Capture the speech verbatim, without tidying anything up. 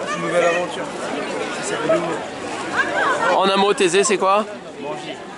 une nouvelle aventure. Ça s'appelle Humo. En un mot, Thésée, c'est quoi? Manger.